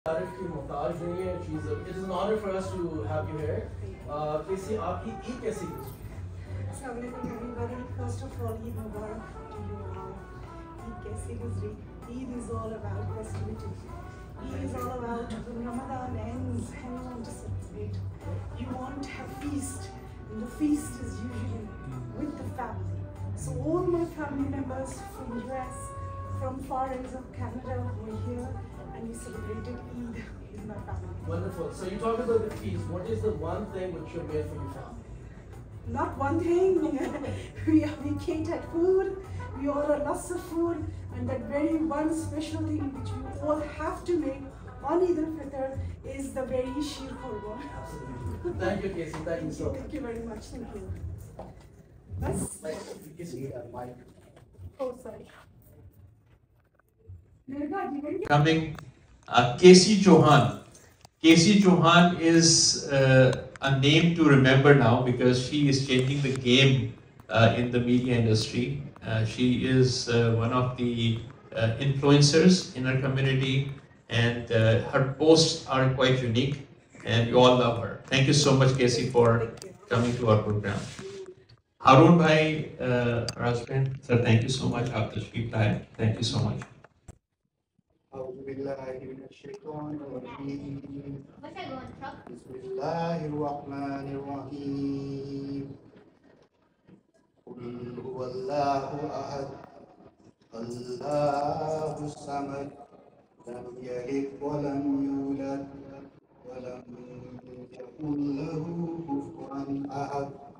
तारीफ की मोहताज नहीं है चीज़ it is an honour for us to have you here कैसी आपकी ईद कैसी गुजरी Assalamu alaikum everybody. First of all, Eid Mubarak to you all. Eid kaisi guzri? Eid is all about festivity. Eid is all about when Ramadan ends and you want to celebrate. You want to have feast, and the feast is usually with the family. So all my family members from US, from far ends of Canada were here, and we celebrated Eid with my family. Wonderful. So you talk about the feast. What is the one thing which you made for your family? Not one thing. we catered food. We ordered lots of food, and that very one special thing which we all have to make on Eid al-Fitr is the very sheer khurma. Absolutely. Thank you, Casey. Thank you so much. Thank you very much. Thank you. Bas? Casey, Mike. Oh, sorry. Coming, Casey Chauhan. Casey Chauhan is a name to remember now because she is changing the game in the media industry. She is one of the influencers in her community, and her posts are quite unique, and you all love her. Thank you so much, Casey, for coming to our program. Harun Bhai Rajpan, sir, thank you so much. Aap tashreef laaye. Thank you so much. أعوذ بالله من الشيطان الرجيم بسم الله الرحمن الرحيم قل هو الله أحد الله الصمد لم يلد ولم يولد ولم يكن له كفوا أحد